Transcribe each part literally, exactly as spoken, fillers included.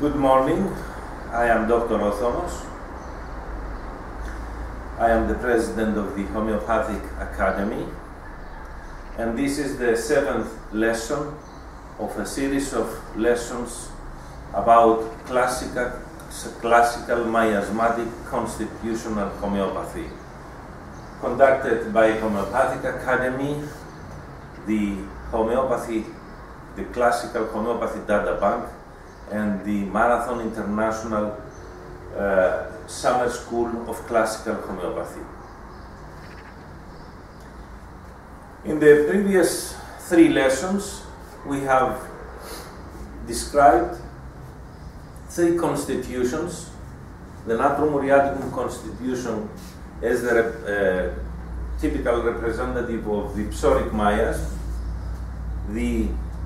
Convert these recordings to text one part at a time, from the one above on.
Good morning. I am Doctor Othomos. I am the president of the Homeopathic Academy, and this is the seventh lesson of a series of lessons about classical, classical miasmatic constitutional homeopathy, conducted by Homeopathic Academy, the homeopathy, the Classical Homeopathy Data Bank, and the Marathon International uh, Summer School of Classical Homeopathy. In the previous three lessons, we have described three constitutions: the Natrum Muriaticum constitution as the uh, typical representative of the psoric miasm, the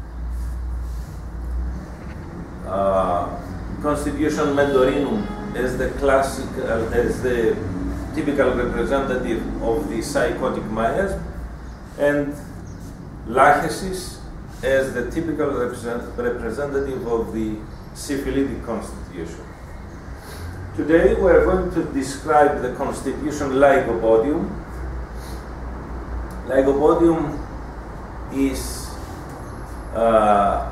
Uh, Constitution Mendorinum as the classical, as the typical representative of the psychotic miasm, and Lachesis as the typical represent representative of the syphilitic constitution. Today we are going to describe the constitution Lycopodium. Lycopodium is uh,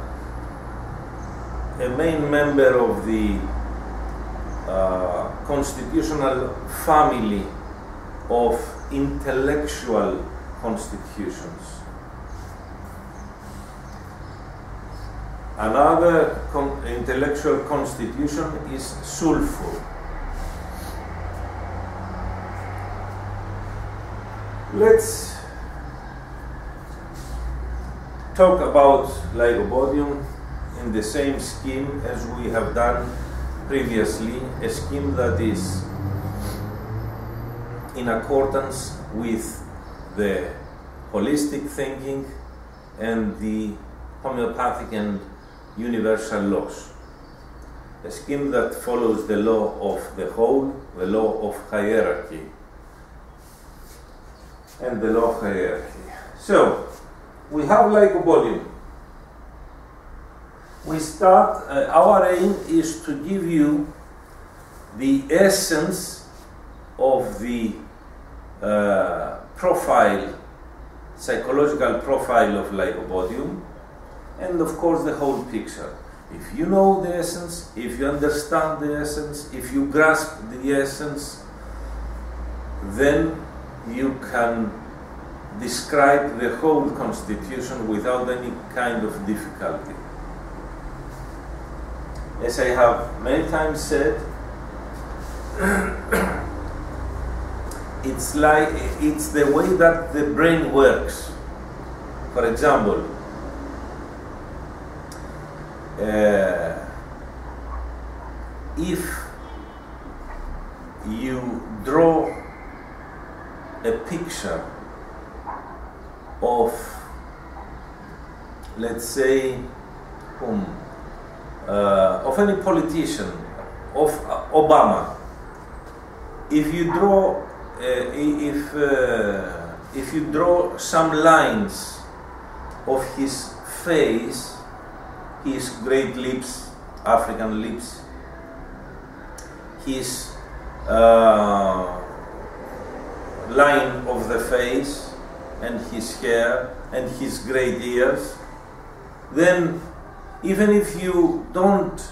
a main member of the uh, constitutional family of intellectual constitutions. Another con intellectual constitution is Sulfur. Let's talk about Lycopodium in the same scheme as we have done previously, a scheme that is in accordance with the holistic thinking and the homeopathic and universal laws. A scheme that follows the law of the whole, the law of hierarchy, and the law of hierarchy. So, we have Lycopodium. We start, uh, our aim is to give you the essence of the uh, profile, psychological profile of Lycopodium, and of course the whole picture. If you know the essence, if you understand the essence, if you grasp the essence, then you can describe the whole constitution without any kind of difficulty. As I have many times said, it's like it's the way that the brain works. For example, uh, if you draw a picture of, let's say, whom? Uh, of any politician, of uh, Obama. If you draw, uh, if uh, if you draw some lines of his face, his great lips, African lips, his uh, line of the face, and his hair, and his great ears, then even if you don't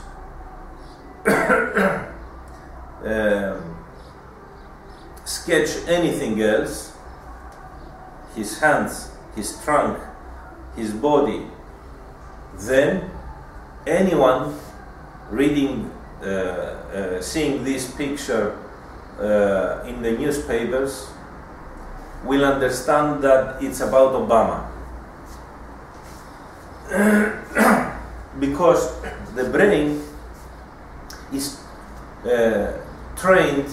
um, sketch anything else, his hands, his trunk, his body, then anyone reading, uh, uh, seeing this picture uh, in the newspapers will understand that it's about Obama. Because the brain is uh, trained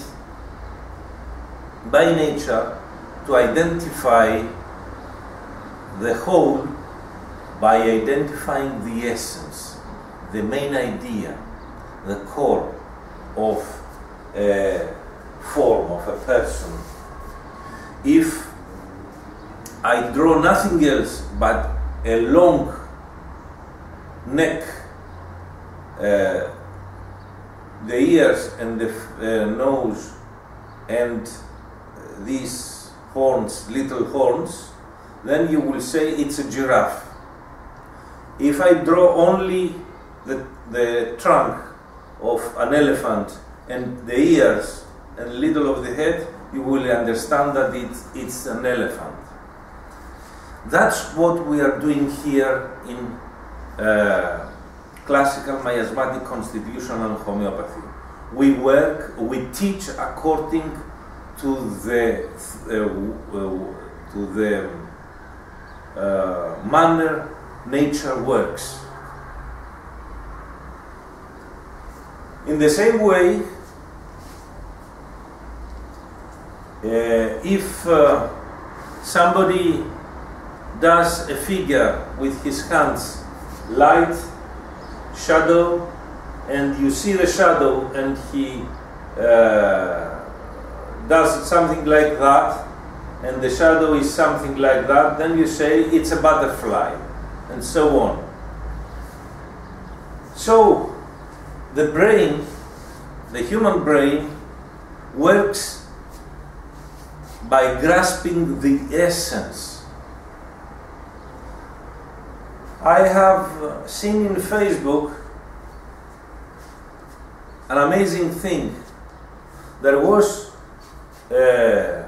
by nature to identify the whole by identifying the essence, the main idea, the core of a form, of a person. If I draw nothing else but a long neck uh, the ears and the uh, nose and these horns, little horns, then you will say it's a giraffe. If I draw only the, the trunk of an elephant and the ears and little of the head, you will understand that it's, it's an elephant. That's what we are doing here in uh, classical miasmatic constitutional homeopathy. We work, we teach according to the uh, uh, to the uh, manner nature works. In the same way, uh, if uh, somebody does a figure with his hands, light, shadow, and you see the shadow and he uh, does something like that, and the shadow is something like that, then you say it's a butterfly, and so on. So the brain, the human brain, works by grasping the essence. I have seen in Facebook an amazing thing. There was uh,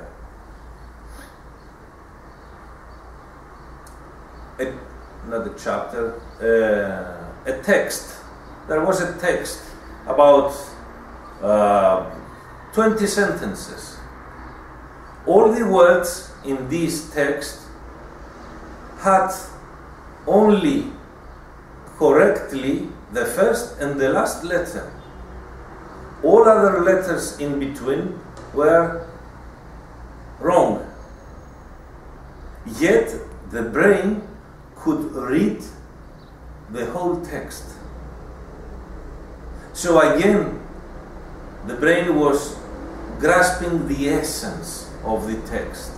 a, not a chapter, uh, a text. There was a text about uh, twenty sentences. All the words in this text had only correctly the first and the last letter. All other letters in between were wrong. Yet the brain could read the whole text. So again, the brain was grasping the essence of the text.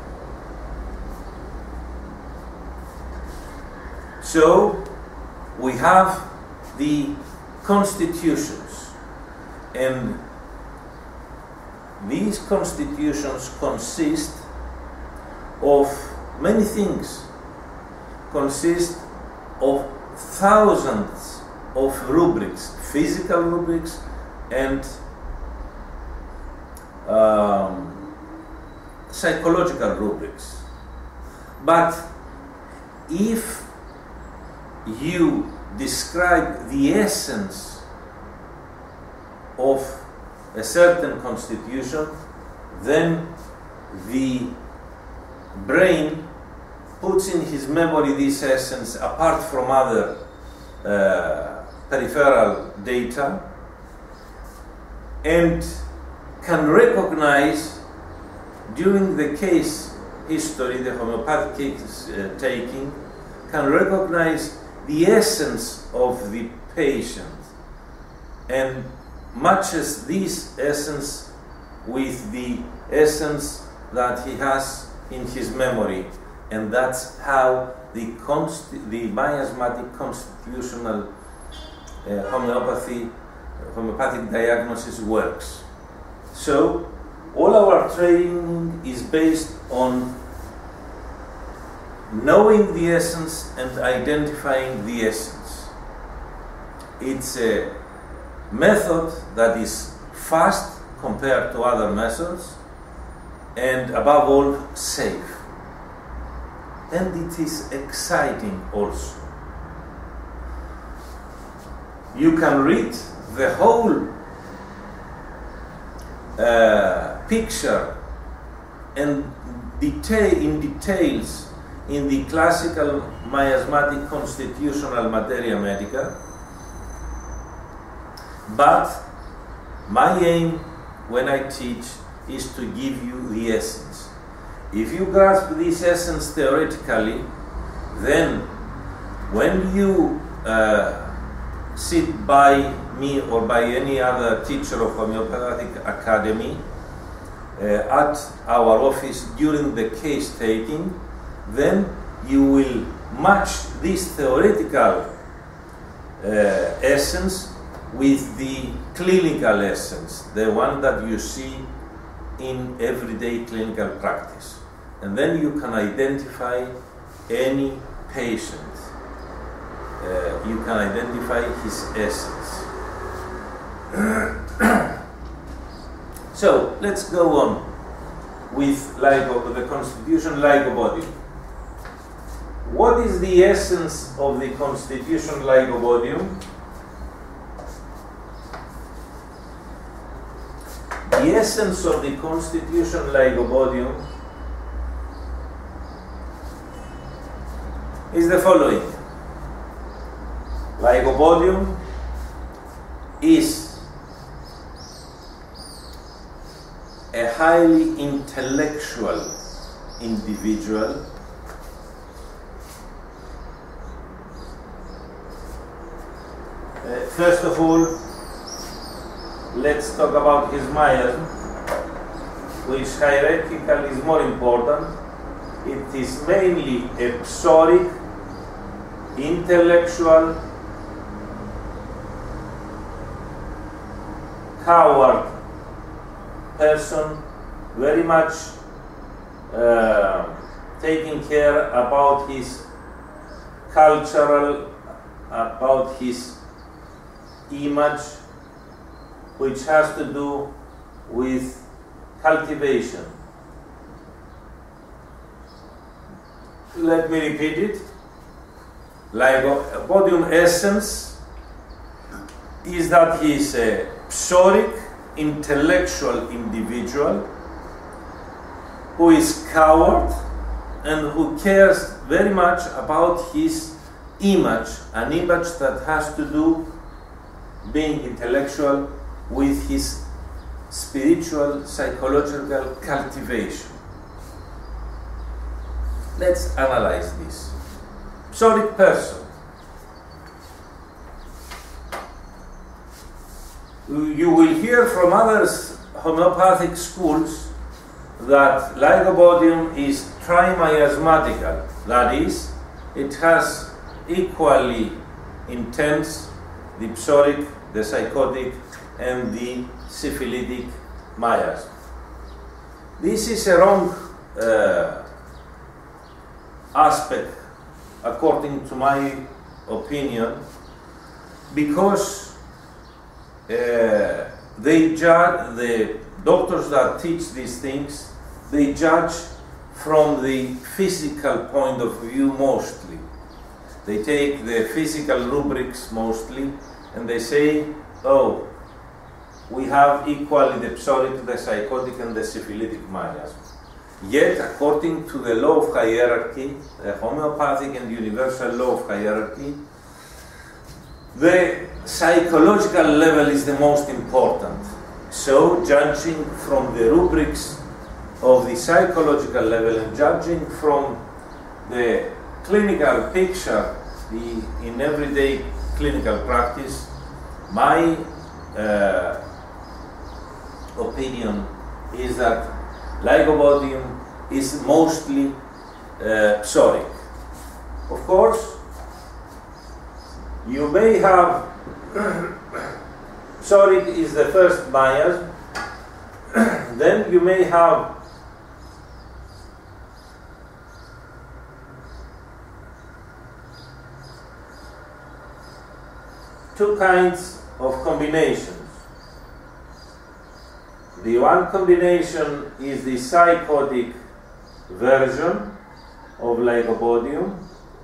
So we have the constitutions, and these constitutions consist of many things, consist of thousands of rubrics, physical rubrics and um, psychological rubrics. But if you describe the essence of a certain constitution, then the brain puts in his memory this essence apart from other uh, peripheral data, and can recognize during the case history, the homeopathic case uh, taking, can recognize the essence of the patient and matches this essence with the essence that he has in his memory, and that's how the consti- the miasmatic constitutional uh, homeopathy, homeopathic diagnosis works. So all our training is based on knowing the essence and identifying the essence. It's a method that is fast compared to other methods, and above all, safe. And it is exciting also. You can read the whole uh, picture and detail in details in the classical miasmatic constitutional materia medica, but my aim when I teach is to give you the essence. If you grasp this essence theoretically, then when you uh, sit by me or by any other teacher of homeopathic academy uh, at our office during the case taking, then you will match this theoretical uh, essence with the clinical essence, the one that you see in everyday clinical practice. And then you can identify any patient. Uh, you can identify his essence. So let's go on with LIGO, the Constitution LIGO body. What is the essence of the Constitution LIGO Bodium? The essence of the Constitution LIGO Bodium is the following. LIGO Bodium is a highly intellectual individual Uh, first of all, let's talk about his miasm, which hierarchically is more important. It is mainly a psoric, intellectual, coward person, very much uh, taking care about his cultural, about his image, which has to do with cultivation. Let me repeat it. LIGO Bodium essence is that he is a psoric, intellectual individual who is coward and who cares very much about his image, an image that has to do, being intellectual, with his spiritual, psychological cultivation. Let's analyze this. Psoric person. You will hear from other homeopathic schools that LIGO Bodium is trimiasmatical. That is, it has equally intense the psoric, the psychotic, and the syphilitic miasm. This is a wrong uh, aspect, according to my opinion, because uh, they judge, the doctors that teach these things, they judge from the physical point of view mostly. They take the physical rubrics mostly, and they say, oh, we have equally the psoric, the psychotic, and the syphilitic miasm. Yet, according to the law of hierarchy, the homeopathic and universal law of hierarchy, the psychological level is the most important. So, judging from the rubrics of the psychological level and judging from the clinical picture, the, in everyday clinical practice, my uh, opinion is that LIGO Bodium is mostly uh, psoric. Of course, you may have psoric is the first miasm, then you may have two kinds of combinations. The one combination is the psychotic version of LIGO Bodium,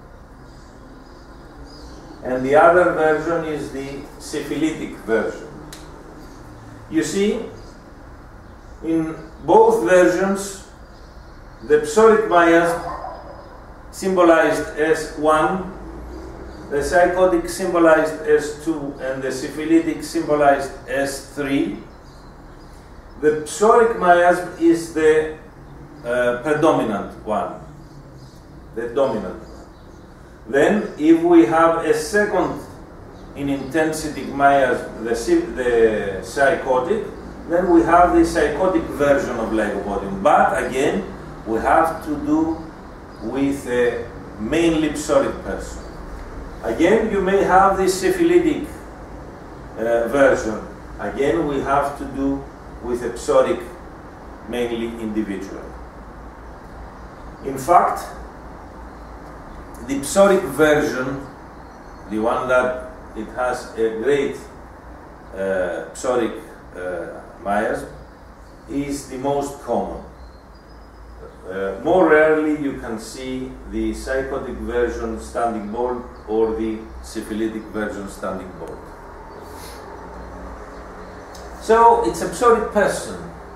and the other version is the syphilitic version. You see, in both versions, the psoric miasm symbolized as one, the psychotic symbolized as two, and the syphilitic symbolized as three. The psoric miasm is the uh, predominant one, the dominant one. Then, if we have a second in intensity miasm, the, the psychotic, then we have the psychotic version of LIGO Bodium. But again, we have to do with a mainly psoric person. Again, you may have the syphilitic uh, version, again, we have to do with episodic, mainly individual. In fact, the episodic version, the one that it has a great uh, episodic uh, miasm, is the most common. Uh, more rarely you can see the psychotic version standing bold or the syphilitic version standing bold. So it's episodic person.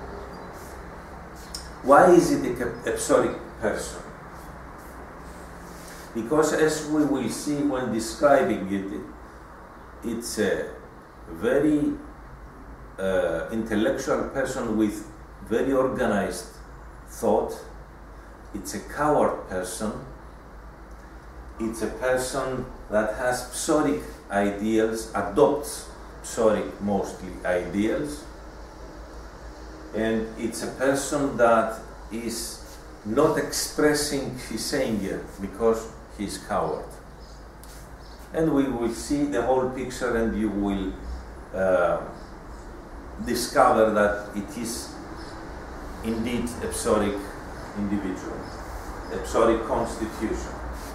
Why is it an episodic person? Because as we will see when describing it, it's a very uh, intellectual person with very organized thought. It's a coward person. It's a person that has psoric ideals, adopts psoric mostly ideals. And it's a person that is not expressing his anger because he's coward. And we will see the whole picture and you will uh, discover that it is indeed a psoric individual, a psoric constitution.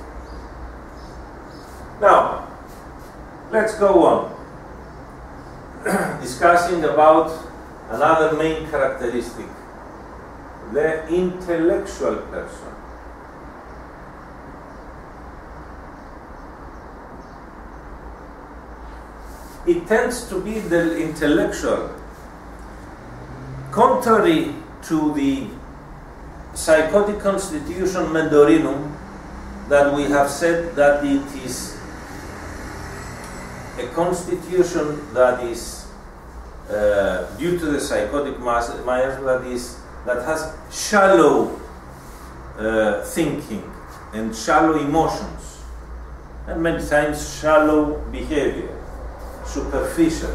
Now, let's go on discussing about another main characteristic, the intellectual person. It tends to be the intellectual, contrary to the psychotic constitution Mendorinum, that we have said that it is a constitution that is uh, due to the psychotic miasm that is that has shallow uh, thinking and shallow emotions, and many times shallow behavior, superficial.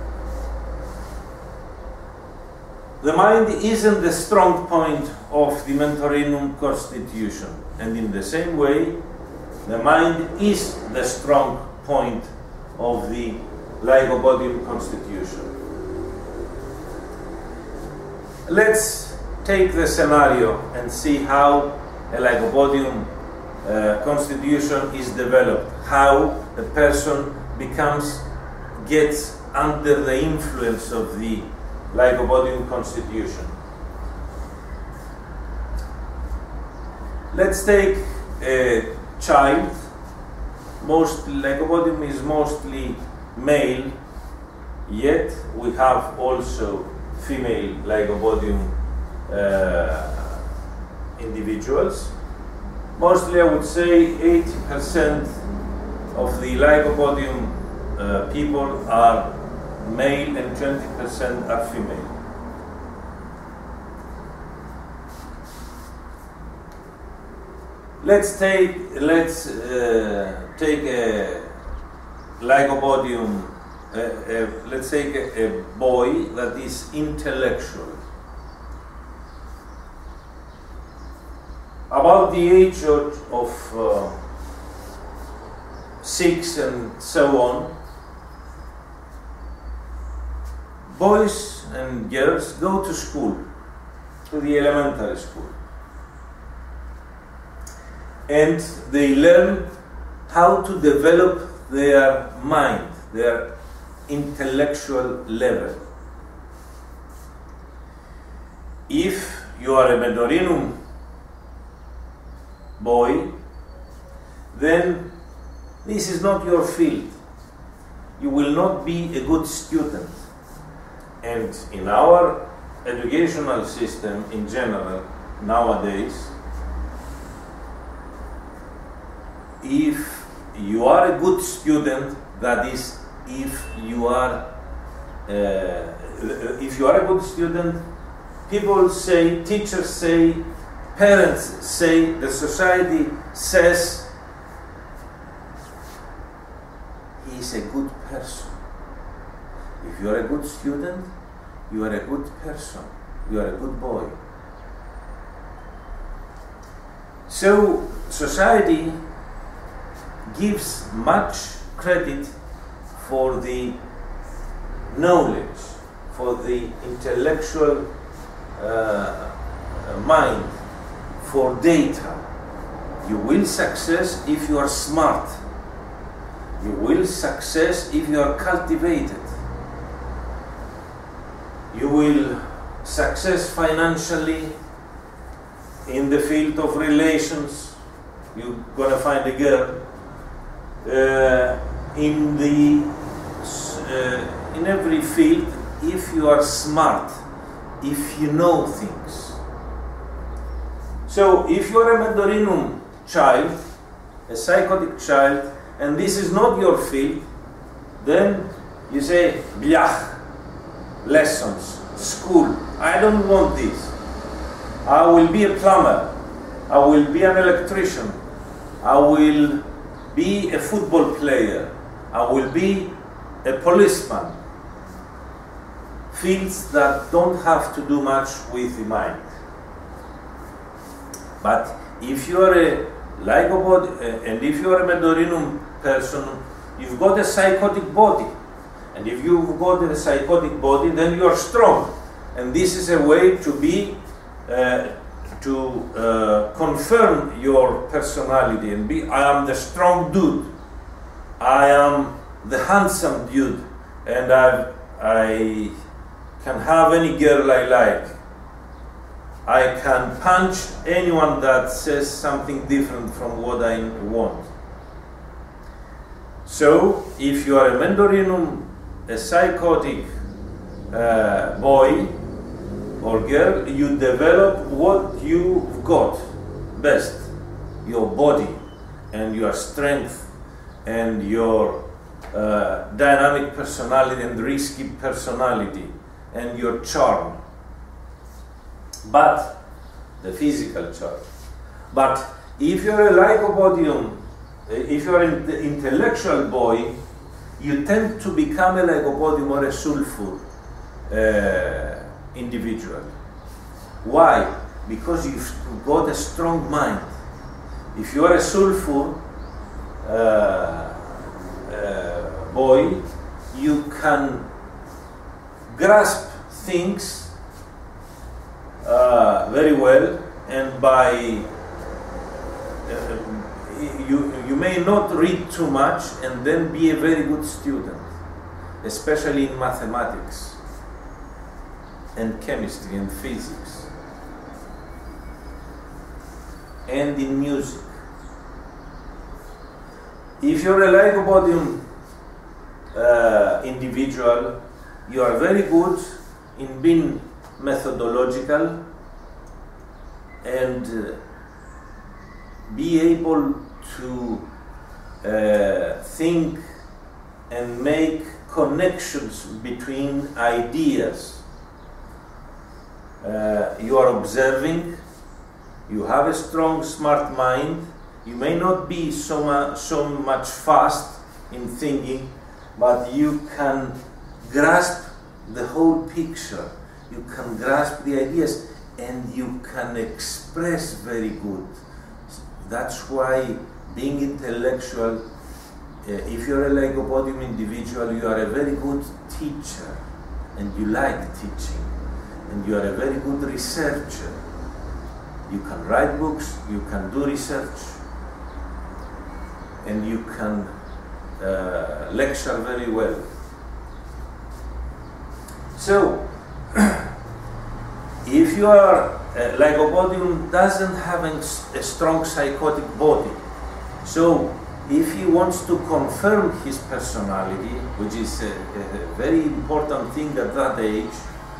The mind isn't the strong point of the Mentorinum constitution, and in the same way, the mind is the strong point of the Lygobodium constitution. Let's take the scenario and see how a Lygobodium uh, constitution is developed, how a person becomes, gets under the influence of the Lygobodium constitution. Let's take a child. Most Lygobodium is mostly male, yet we have also female Lygobodium uh, individuals. Mostly, I would say eighty percent of the Lygobodium uh, people are male and twenty percent are female. Let's take let's uh, take a Lygobodium. Uh, uh, let's take a, a boy that is intellectual, about the age of, of uh, six and so on. Boys and girls go to school, to the elementary school, and they learn how to develop their mind, their intellectual level. If you are a Mentorinum boy, then this is not your field. You will not be a good student. And in our educational system in general, nowadays, if you are a good student, that is, if you are uh, if you are a good student, people say, teachers say, parents say, the society says, he is a good person. If you are a good student, you are a good person, you are a good boy. So society gives much credit for the knowledge, for the intellectual uh, mind, for data. You will success if you are smart. You will success if you are cultivated. You will success financially in the field of relations. You're gonna find a girl. Uh, in the uh, in every field, if you are smart, if you know things. So, if you are a Mentorinum child, a psychotic child, and this is not your field, then you say, blach, lessons, school, I don't want this. I will be a plumber, I will be an electrician, I will be a football player, I will be a policeman. Fields that don't have to do much with the mind. But if you are a lygopod, uh, and if you are a Mentorinum person, you've got a psychotic body. And if you've got a psychotic body, then you are strong. And this is a way to be, uh, to uh, confirm your personality and be, I am the strong dude. I am the handsome dude. And I, I can have any girl I like. I can punch anyone that says something different from what I want. So, if you are a Mentorinum, a psychotic uh, boy or girl, you develop what you've got best, your body and your strength and your uh, dynamic personality and risky personality and your charm. But the physical charm. But if you're a lycopodium, if you're an intellectual boy, you tend to become a lycopodium or a sulfur uh, individual. Why? Because you've got a strong mind. If you are a sulfur uh, uh, boy, you can grasp things Uh, very well, and by uh, you you may not read too much and then be a very good student, especially in mathematics and chemistry and physics and in music. If you're a lycopodium uh, individual, you are very good in being methodological and uh, be able to uh, think and make connections between ideas. Uh, you are observing, you have a strong, smart mind, you may not be so, mu so much fast in thinking, but you can grasp the whole picture. You can grasp the ideas and you can express very good. That's why being intellectual, uh, if you're a lycopodium individual, you are a very good teacher and you like teaching, and you are a very good researcher. You can write books, you can do research, and you can uh, lecture very well. So, if you are uh, lycopodium doesn't have a, a strong psychotic body, so if he wants to confirm his personality, which is a, a very important thing at that age,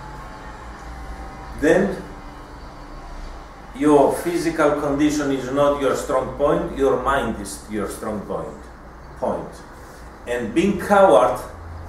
then your physical condition is not your strong point, your mind is your strong point. point. And being coward,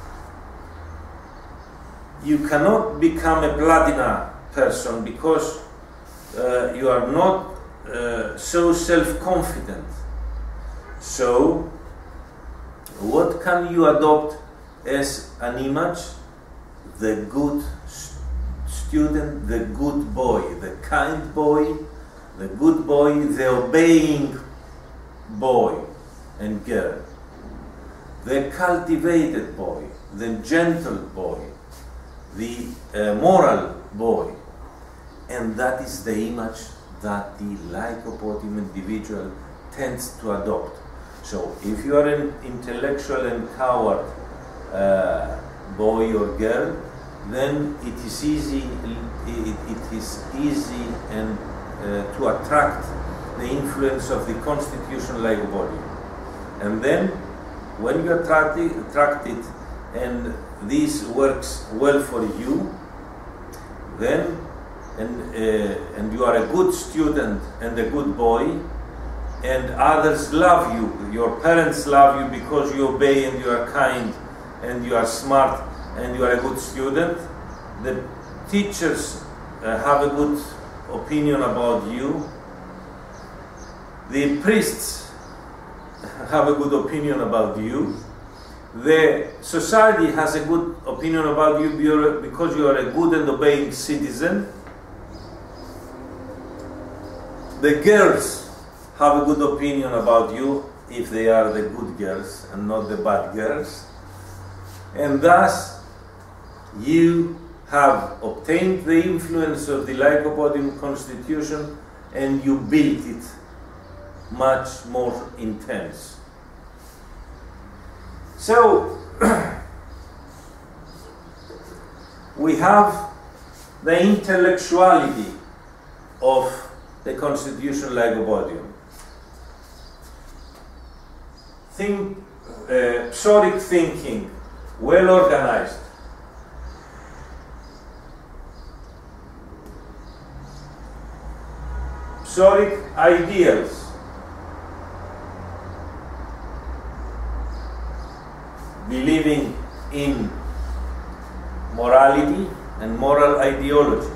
you cannot become a platina person because uh, you are not uh, so self-confident. So, what can you adopt as an image? The good student, the good boy, the kind boy, the good boy, the obeying boy and girl. the cultivated boy, the gentle boy, the uh, moral boy. And that is the image that the lycopodium individual tends to adopt. So if you are an intellectual and coward uh, boy or girl, then it is easy, it, it is easy and uh, to attract the influence of the constitutional lycopodium. And then when you attract it, attract it and this works well for you, then and, uh, and you are a good student and a good boy, and others love you, your parents love you because you obey and you are kind and you are smart and you are a good student, the teachers uh, have a good opinion about you, the priests have a good opinion about you, the society has a good opinion about you because you are a good and obeying citizen, the girls have a good opinion about you if they are the good girls and not the bad girls, and thus you have obtained the influence of the lycopodium constitution and you built it much more intense. So we have the intellectuality of the constitutional lycopodium. Think, uh, psoric thinking, well organized. Psoric ideals. Believing in morality and moral ideology.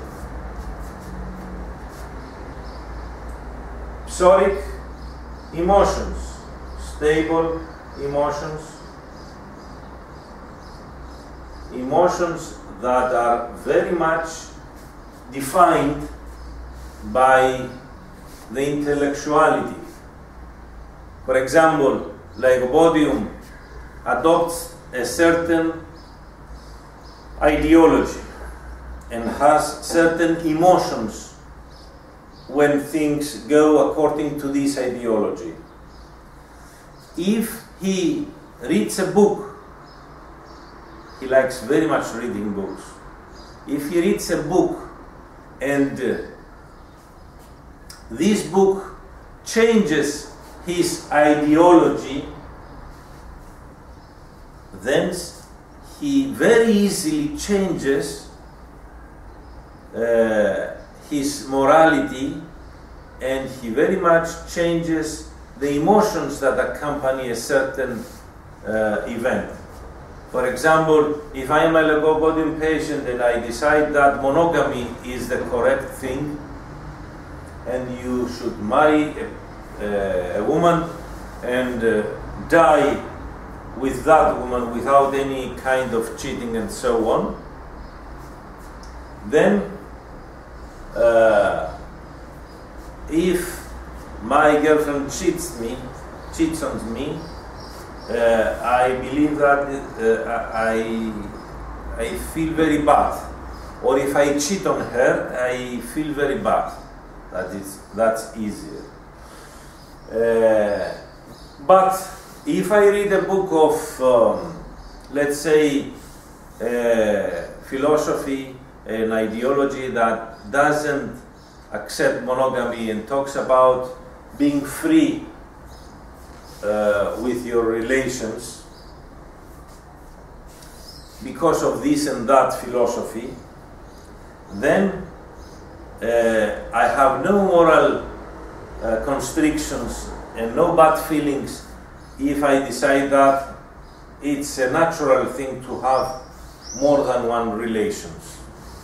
Psoric emotions, stable emotions, emotions that are very much defined by the intellectuality. For example, lycopodium adopts a certain ideology and has certain emotions when things go according to this ideology. If he reads a book, he likes very much reading books. If he reads a book and uh, this book changes his ideology, then he very easily changes uh, his morality, and he very much changes the emotions that accompany a certain uh, event. For example, if I am a lycopodium patient and I decide that monogamy is the correct thing, and you should marry a, a woman and uh, die with that woman without any kind of cheating and so on, then uh, if my girlfriend cheats me, cheats on me, uh, I believe that uh, I, I feel very bad. Or if I cheat on her, I feel very bad. That is, that's easier. Uh, but if I read a book of, um, let's say, uh, philosophy, an ideology that doesn't accept monogamy and talks about being free uh, with your relations because of this and that philosophy, then uh, I have no moral uh, constrictions and no bad feelings if I decide that it's a natural thing to have more than one relations,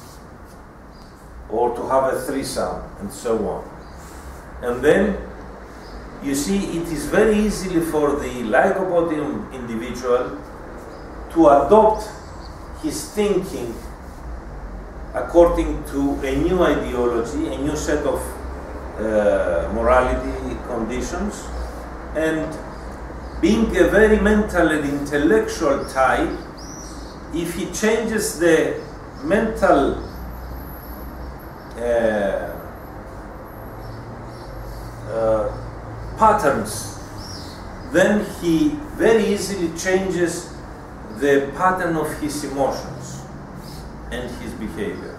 or to have a threesome, and so on. And then, you see, it is very easily for the lycopodium individual to adopt his thinking according to a new ideology, a new set of uh, morality conditions, and being a very mental and intellectual type, if he changes the mental uh, uh, patterns, then he very easily changes the pattern of his emotions and his behavior.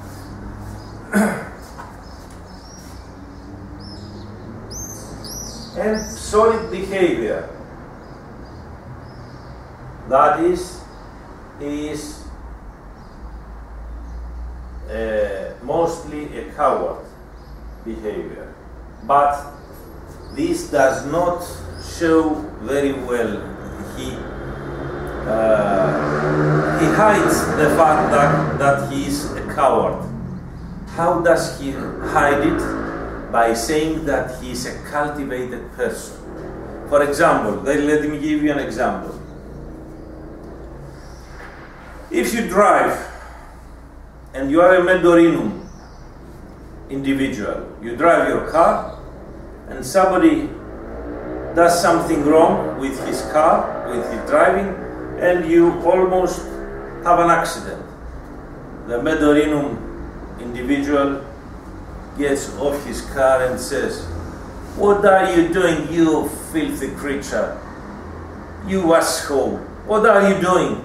And solid behavior, that is, is uh, mostly a coward behavior, but this does not show very well. He uh, he hides the fact that, that he is a coward. How does he hide it? By saying that he is a cultivated person. For example, let me give you an example. If you drive and you are a Medorinum individual, you drive your car and somebody does something wrong with his car, with his driving, and you almost have an accident. The Medorinum individual gets off his car and says, "What are you doing, you filthy creature? You asshole, what are you doing?"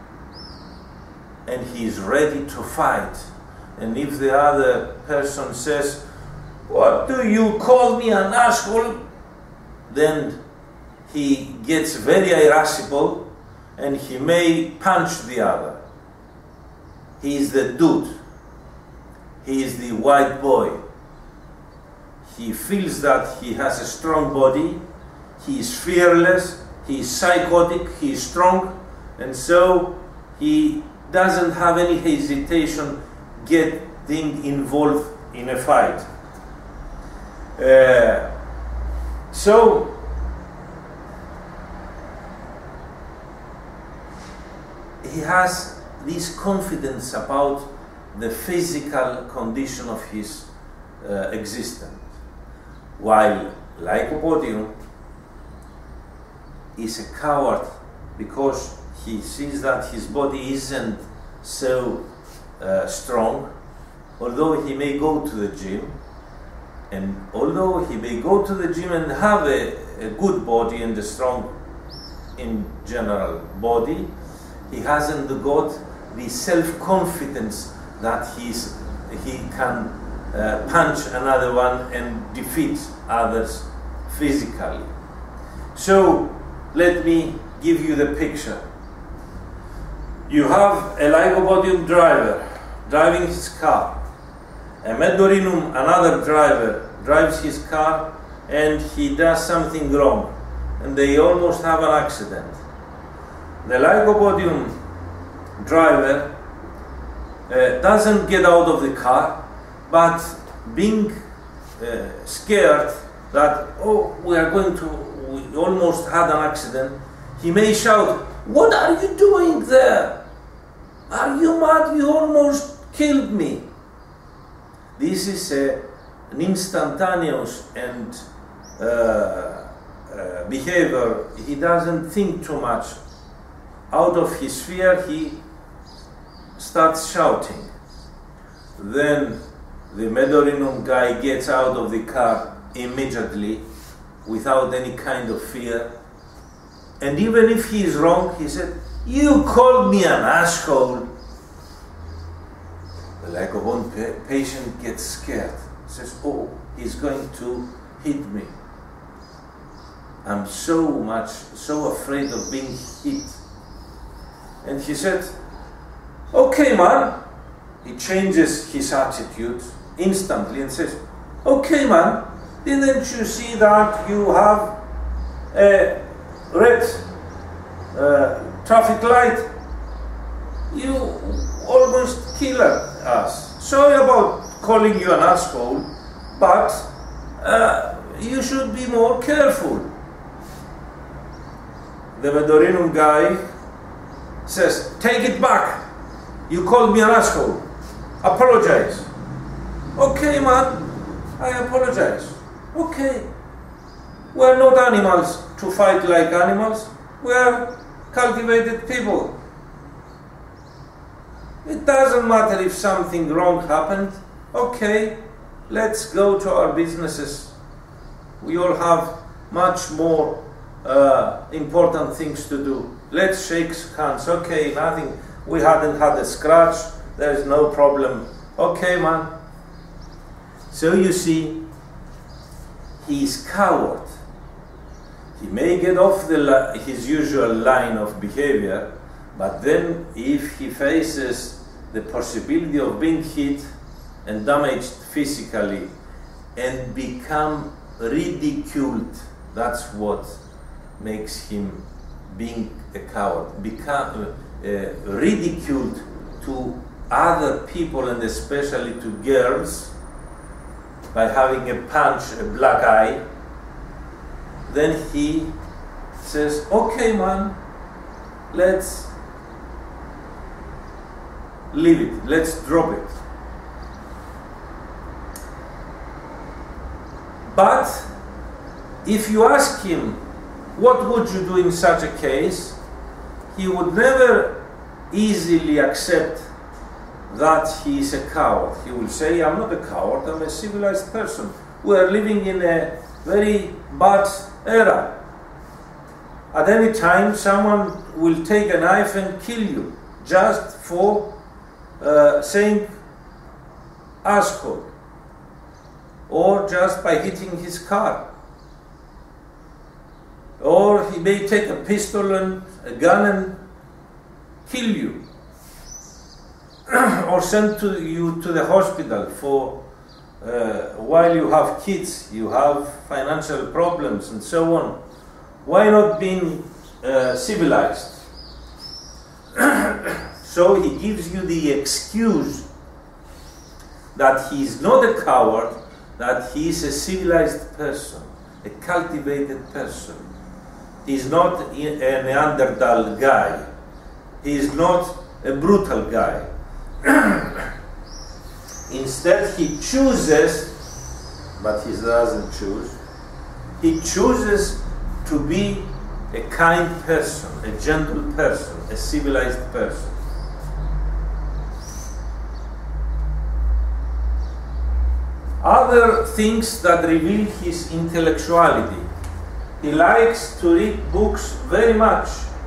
And he's ready to fight. And if the other person says, "What do you call me an asshole?" then he gets very irascible and he may punch the other. He is the dude. He is the white boy. He feels that he has a strong body, he is fearless, he is psychotic, he is strong, and so he doesn't have any hesitation getting involved in a fight. Uh, so, he has this confidence about the physical condition of his uh, existence, while Lycopodium is a coward because he sees that his body isn't so uh, strong, although he may go to the gym, and although he may go to the gym and have a, a good body and a strong, in general, body, he hasn't got the self-confidence that he's, he can uh, punch another one and defeat others physically. So let me give you the picture. You have a Lycopodium driver driving his car. A Medorinum, another driver, drives his car and he does something wrong and they almost have an accident. The Lycopodium driver uh, doesn't get out of the car, but being uh, scared that, oh, we are going to, we almost had an accident, he may shout, "What are you doing there? Are you mad? You almost killed me." This is a, an instantaneous and uh, uh, behavior. He doesn't think too much. Out of his fear, he starts shouting. Then the Medorinum guy gets out of the car immediately without any kind of fear. And even if he is wrong, he said, "You called me an asshole." The Lycopodium patient gets scared. Says, "Oh, he's going to hit me. I'm so much, so afraid of being hit." And he said, "Okay, man." He changes his attitude instantly and says, "Okay, man, didn't you see that you have a red uh, traffic light? You almost killed us. Sorry about calling you an asshole, but uh, you should be more careful." The Medorinum guy says, "Take it back. You called me an asshole. Apologize." "Okay, man, I apologize." "Okay, we're not animals to fight like animals. We are cultivated people. It doesn't matter if something wrong happened. Okay, let's go to our businesses. We all have much more uh, important things to do. Let's shake hands. Okay, nothing. We hadn't had a scratch. There's no problem. Okay, man. So you see, he is coward. He may get off the his usual line of behavior, but then if he faces the possibility of being hit and damaged physically and become ridiculed, that's what makes him being a coward. Become uh, ridiculed to other people and especially to girls by having a punch, a black eye. Then he says, okay, man, let's leave it, let's drop it. But if you ask him, what would you do in such a case? He would never easily accept that he is a coward. He will say, I'm not a coward, I'm a civilized person. We are living in a very bad era. At any time, someone will take a knife and kill you just for uh, saying asshole, or just by hitting his car. Or he may take a pistol and a gun and kill you, or send to you to the hospital for uh, while you have kids, you have financial problems and so on. Why not being uh, civilized? So he gives you the excuse that he is not a coward, that he is a civilized person, a cultivated person. He is not a Neanderthal guy. He is not a brutal guy. Instead, he chooses, but he doesn't choose, he chooses to be a kind person, a gentle person, a civilized person. Other things that reveal his intellectuality. He likes to read books very much,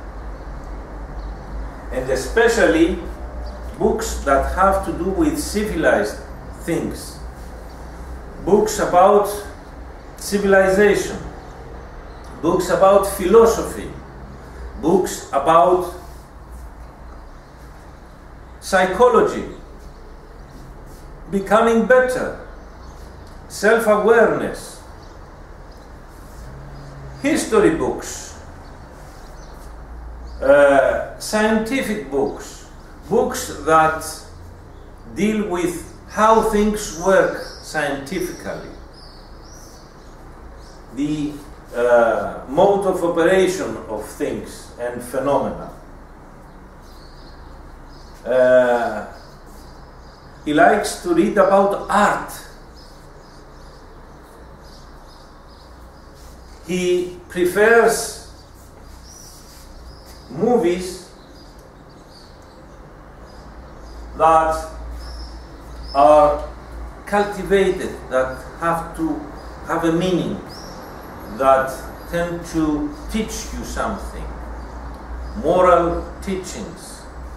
and especially books that have to do with civilized things. Books about civilization, books about philosophy, books about psychology, becoming better, self-awareness, history books, uh, scientific books, books that deal with how things work scientifically, the uh, mode of operation of things and phenomena. Uh, he likes to read about art. He prefers movies that are cultivated, that have to have a meaning, that tend to teach you something, moral teachings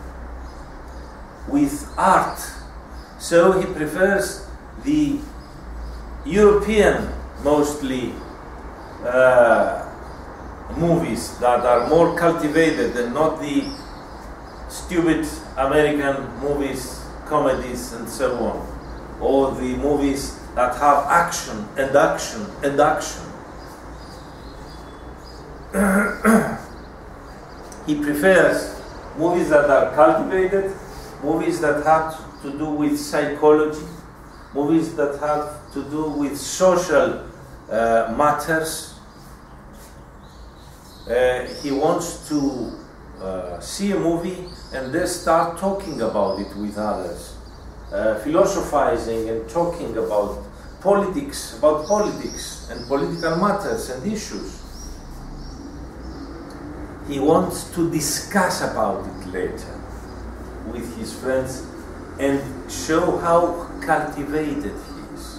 with art. So he prefers the European, mostly, uh, movies that are more cultivated and not the stupid American movies, comedies and so on, or the movies that have action and action and action. He prefers movies that are cultivated, movies that have to do with psychology, movies that have to do with social uh, matters. Uh, he wants to uh, see a movie and then start talking about it with others, uh, philosophizing and talking about politics, about politics and political matters and issues. he wants to discuss about it later with his friends and show how cultivated he is.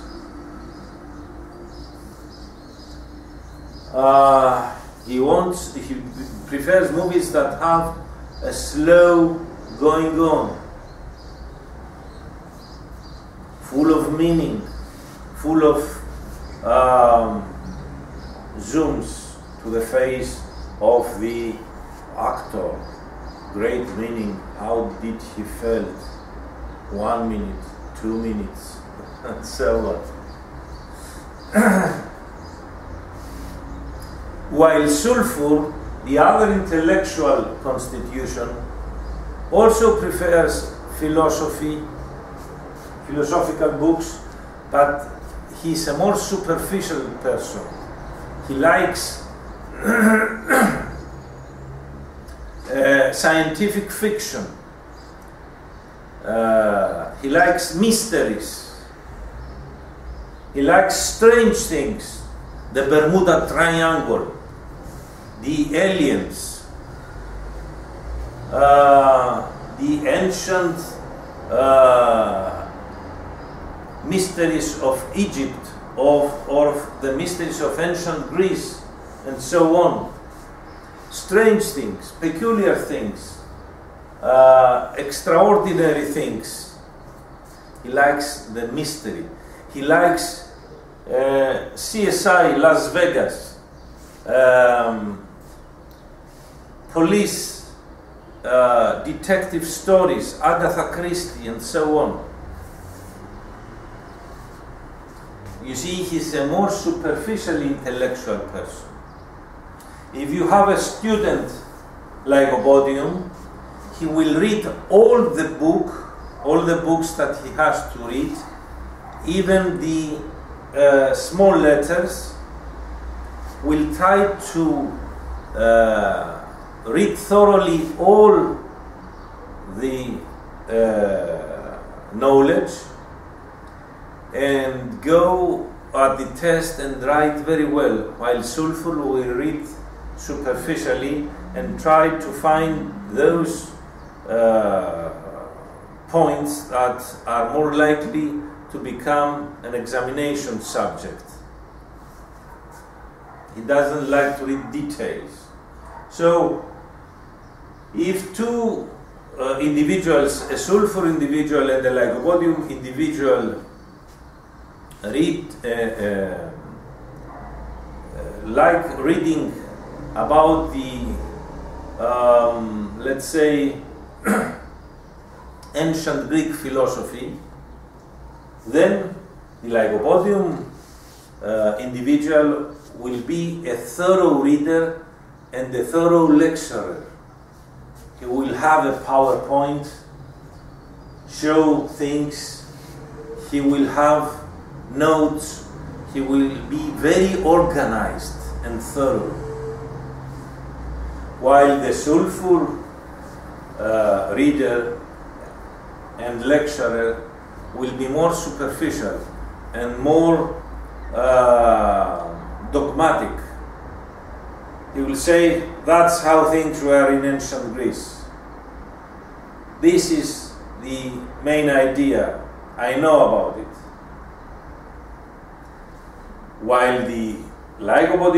Uh, he wants, he prefers movies that have a slow going on, full of meaning, full of um, zooms to the face of the actor, great meaning, how did he felt, one minute, two minutes, and so on. While Sulfur, the other intellectual constitution, also prefers philosophy, philosophical books, but he's a more superficial person. He likes uh, scientific fiction. Uh, he likes mysteries. He likes strange things. The Bermuda Triangle, the aliens, uh, the ancient uh, mysteries of Egypt, of, or the mysteries of ancient Greece, and so on. Strange things, peculiar things, uh, extraordinary things. He likes the mystery. He likes uh, C S I Las Vegas, um, police, uh, detective stories, Agatha Christie, and so on. You see, he's a more superficially intellectual person. If you have a student like Obodium, he will read all the book, all the books that he has to read, even the uh, small letters, will try to uh, read thoroughly all the uh, knowledge and go at the test and write very well, while Sulfur will read superficially and try to find those uh, points that are more likely to become an examination subject. He doesn't like to read details. So, if two uh, individuals, a Sulfur individual and a Lycopodium individual, read, uh, uh, uh, like reading about the, um, let's say, ancient Greek philosophy, then the Lycopodium uh, individual will be a thorough reader and a thorough lecturer. He will have a PowerPoint, show things, he will have notes, he will be very organized and thorough. While the Sulfur uh, reader and lecturer will be more superficial and more uh, dogmatic. He will say, that's how things were in ancient Greece. This is the main idea. I know about it. While the Lycopodium